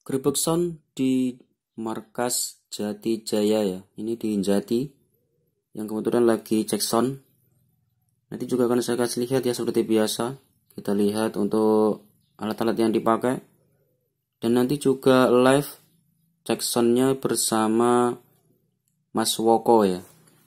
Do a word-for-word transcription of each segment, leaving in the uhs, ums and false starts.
Grebek Sound di markas Jati Jaya ya. Ini di Jati yang kebetulan lagi cek sound. Nanti juga akan saya kasih lihat ya seperti biasa. Kita lihat untuk alat-alat yang dipakai. Dan nanti juga live cek soundnya bersama Mas Woko ya.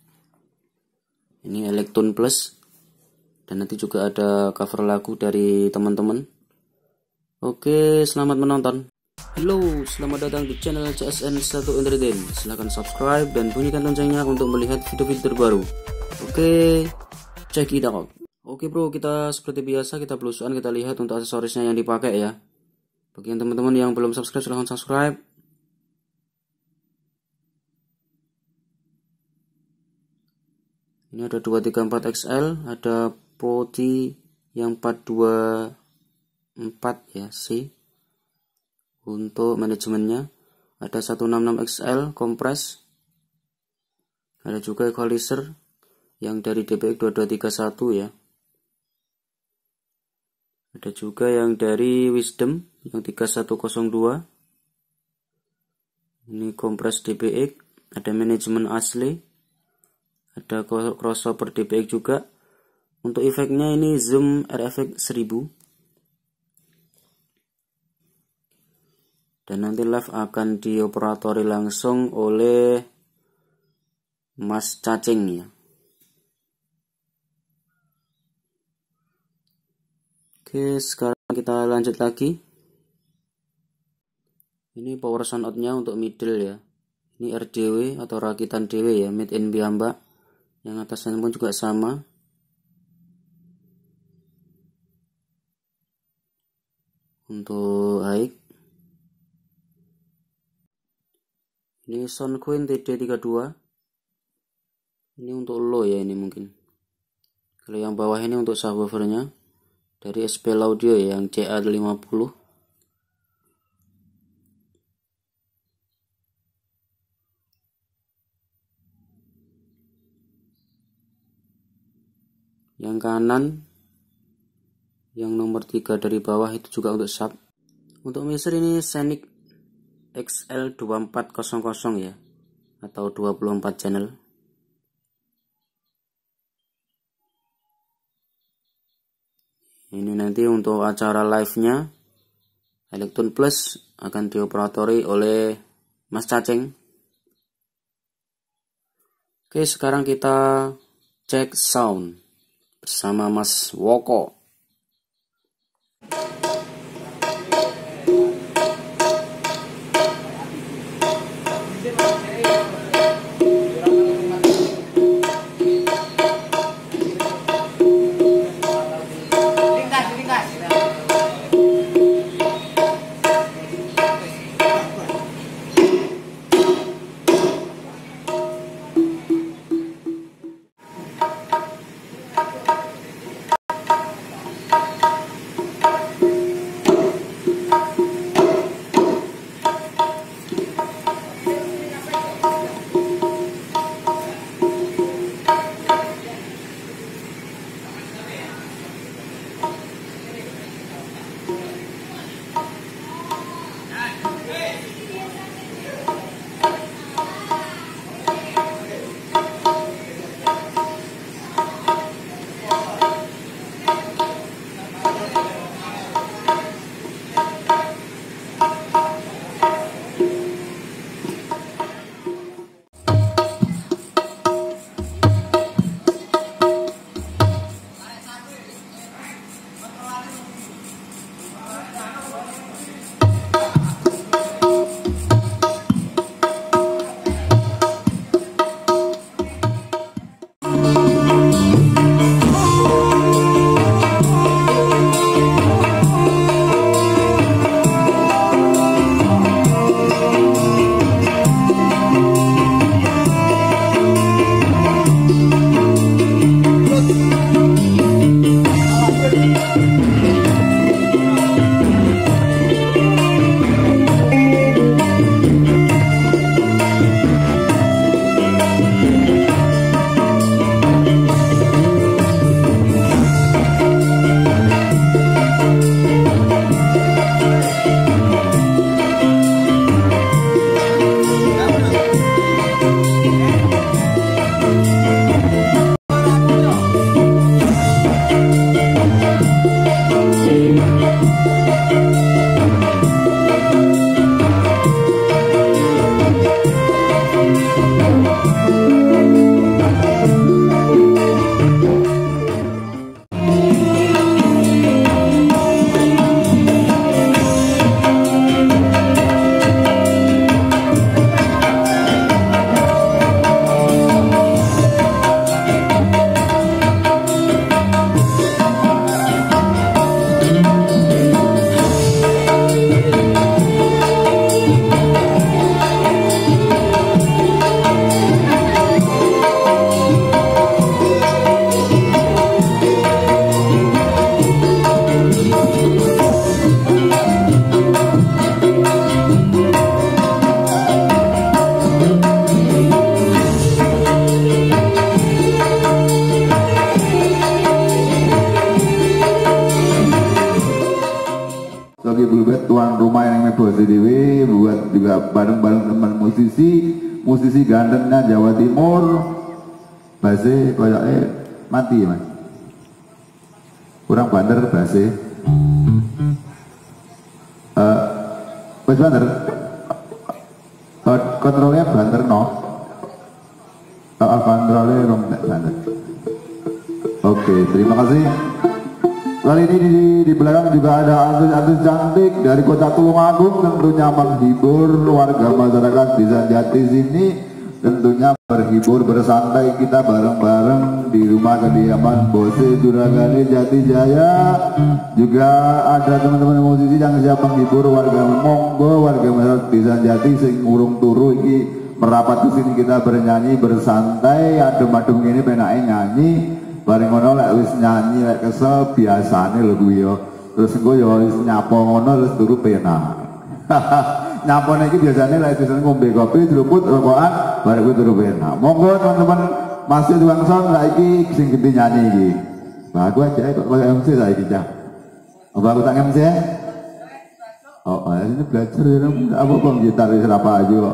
Ini Elektron Plus. Dan nanti juga ada cover lagu dari teman-teman. Oke, selamat menonton. Halo, selamat datang di channel C S N satu Entertain. Silahkan subscribe dan bunyikan loncengnya untuk melihat video-video terbaru. Oke, check it out. Oke bro, kita seperti biasa kita belusuan, kita lihat untuk aksesorisnya yang dipakai ya. Bagi yang teman-teman yang belum subscribe, silahkan subscribe. Ini ada dua tiga empat X L, ada poti yang empat dua empat ya C. Untuk manajemennya ada seratus enam puluh enam X L kompres. Ada juga equalizer yang dari D B X dua dua tiga satu ya. Ada juga yang dari Wisdom yang tiga satu nol dua. Ini kompres D B X, ada manajemen asli. Ada crossover D B X juga. Untuk efeknya ini Zoom R F X seribu. Dan nanti live akan dioperatori langsung oleh Mas Cacing ya. Oke, sekarang kita lanjut lagi. Ini power sound out-nya untuk middle ya. Ini R D W atau rakitan D W ya, made in Biamba. Yang atasnya pun juga sama. Untuk high, ini Sound Queen T D tiga puluh dua. Ini untuk low ya, ini mungkin. Kalau yang bawah ini untuk subwoofernya dari S P L Audio ya, yang C A lima puluh. Yang kanan yang nomor tiga dari bawah itu juga untuk sub. Untuk mixer ini Scenic X L dua empat nol nol ya, atau dua puluh empat channel. Ini nanti untuk acara live-nya Elektron Plus akan dioperatori oleh Mas Cacing. Oke, sekarang kita cek sound bersama Mas Woko. rumah yang bos dewe, buat juga bareng-bareng teman musisi, musisi gantengnya Jawa Timur. Base koyoknya mati mas, kurang banter base. Uh, Bos banter, kontrolnya banter no, uh, kontrolnya rom banter. Oke, terima kasih. Kali ini di, di belakang juga ada artis-artis cantik dari Kota Tulungagung, tentunya menghibur warga masyarakat Desa Jati sini, tentunya berhibur bersantai kita bareng-bareng di rumah kediaman Bose Duragani Jati Jaya. Juga ada teman-teman musisi yang siap menghibur warga, monggo warga masyarakat Desa Jati sing urung turu iki merapat ke sini kita bernyanyi bersantai, adem-adem ini penake nyanyi. Bareng ngono lek wis nyanyi lek kesel biasane lho kuwi yo. Terus engko yo wis nyapo ngono terus turu penak. Nyapone iki biasane lek wis ngombe kopi, jeruput, rokokan, bareng kuwi turu penak. Monggo teman-teman masih tukang sound saiki sing gede nyanyi iki. Bah aku aja kok koyo M C saiki cah. Apa aku tak M C? Oh, oh ini belajar ya, apa bang gitar wis apa aja kok.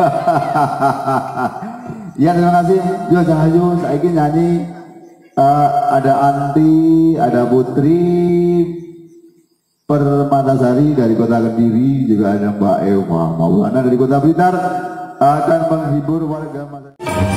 Ya terima kasih. Yo Cahayu saiki nyanyi. Uh, ada Anti, ada Putri Permatasari dari Kota Kediri, juga ada Mbak Ewa Maulana dari Kota Blitar akan menghibur warga masyarakat.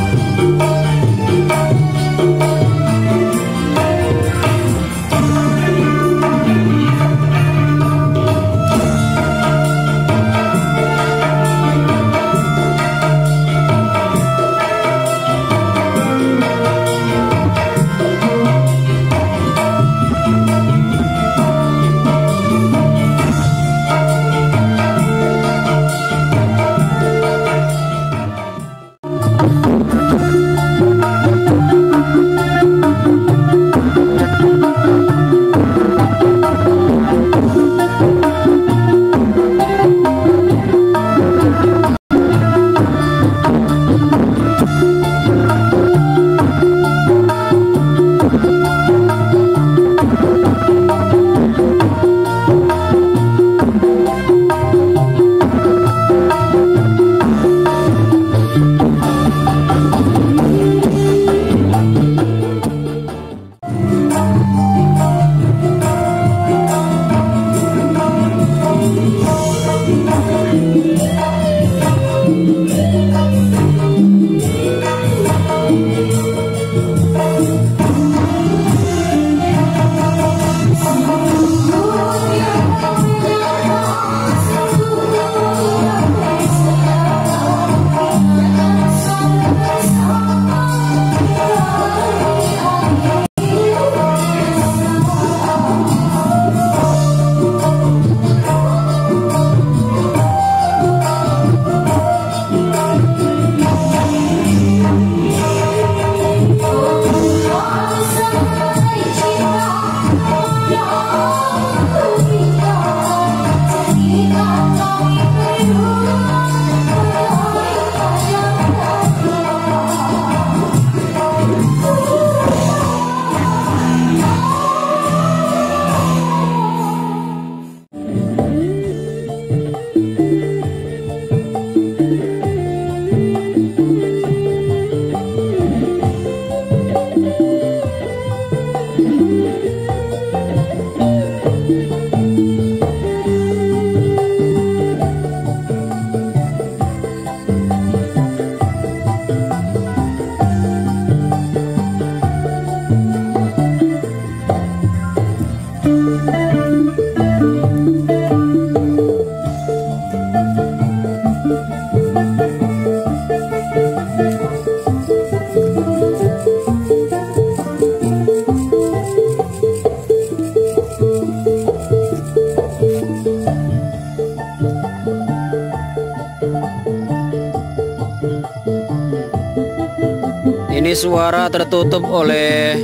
Ini suara tertutup oleh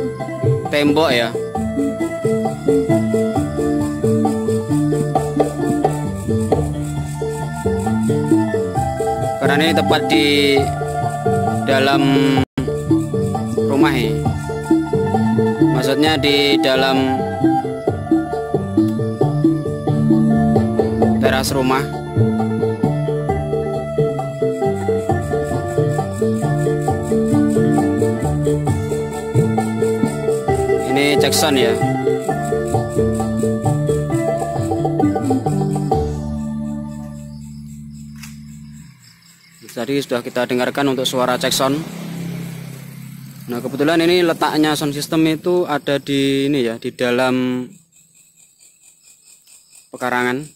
tembok ya. Karena ini tepat di dalam rumah ya. Maksudnya di dalam teras rumah. Ini cek sound ya. Jadi sudah kita dengarkan untuk suara cek sound. Nah, kebetulan ini letaknya sound system itu ada di ini ya, di dalam pekarangan.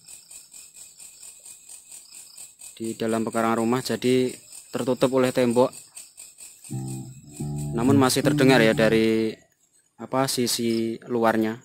Di dalam pekarangan rumah, jadi tertutup oleh tembok. Namun masih terdengar ya dari apa sisi luarnya.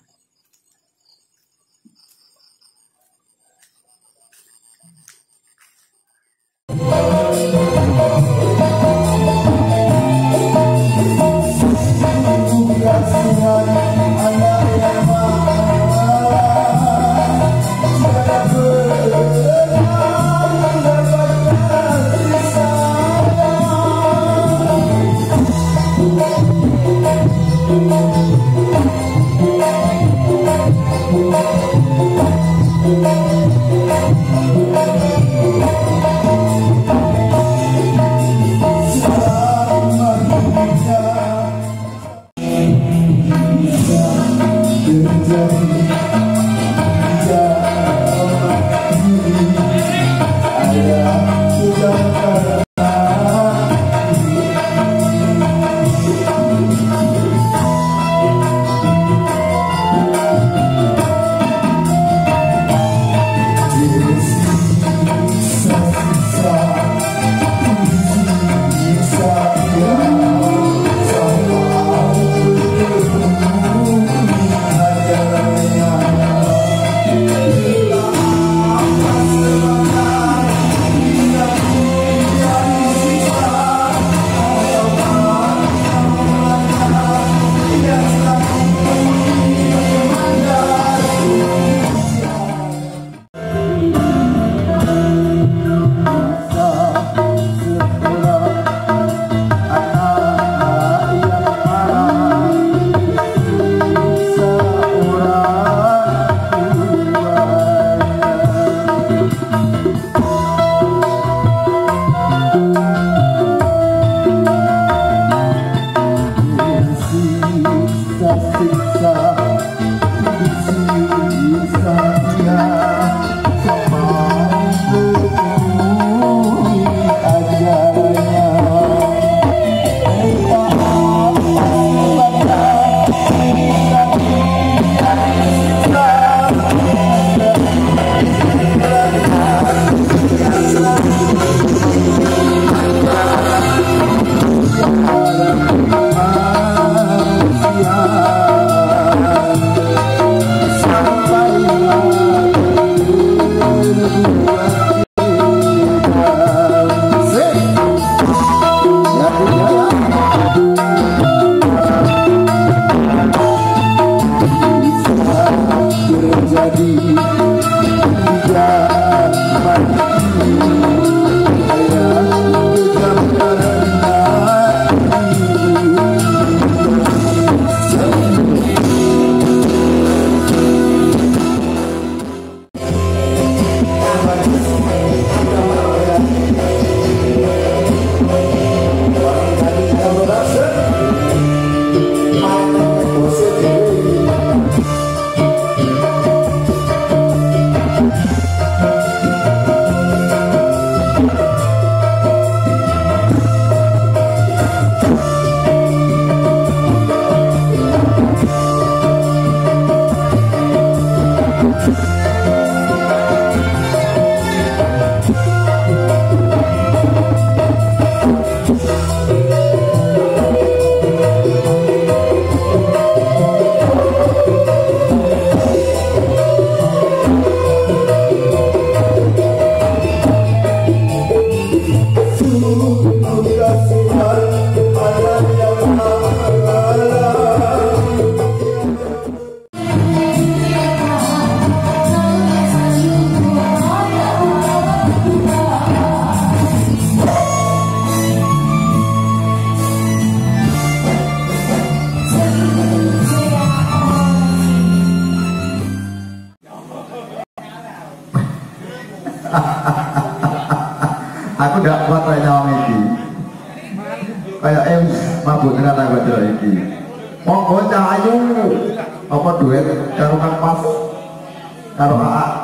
Aku gak kuat kayak nyawang ini. Kayak em mabuk dengan aku aja ini. Monggo cahayu. Apa duit karo Kang Pas karo A A.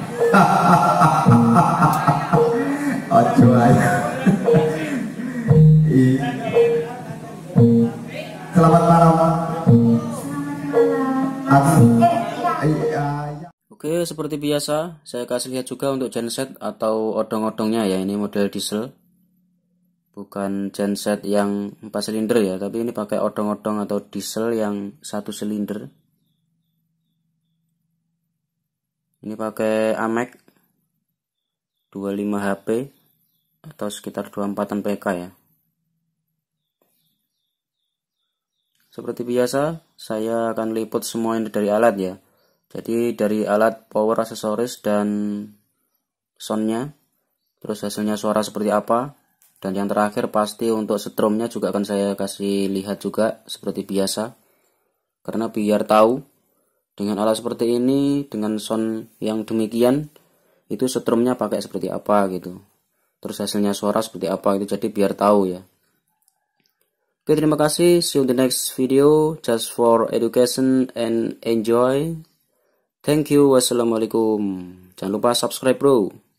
Ojo ae. Selamat malam. Oke, seperti biasa saya kasih lihat juga untuk genset atau odong-odongnya ya. Ini model diesel, bukan genset yang empat silinder ya, tapi ini pakai odong-odong atau diesel yang satu silinder. Ini pakai Amek dua puluh lima H P atau sekitar dua puluh empat P K ya. Seperti biasa saya akan liput semua ini dari alat ya. Jadi dari alat, power, aksesoris, dan soundnya, terus hasilnya suara seperti apa, dan yang terakhir pasti untuk stromnya juga akan saya kasih lihat juga seperti biasa, karena biar tahu dengan alat seperti ini, dengan sound yang demikian, itu stromnya pakai seperti apa gitu, terus hasilnya suara seperti apa itu, jadi biar tahu ya. Oke, terima kasih, see you in the next video, just for education and enjoy. Thank you, wassalamualaikum. Jangan lupa subscribe bro.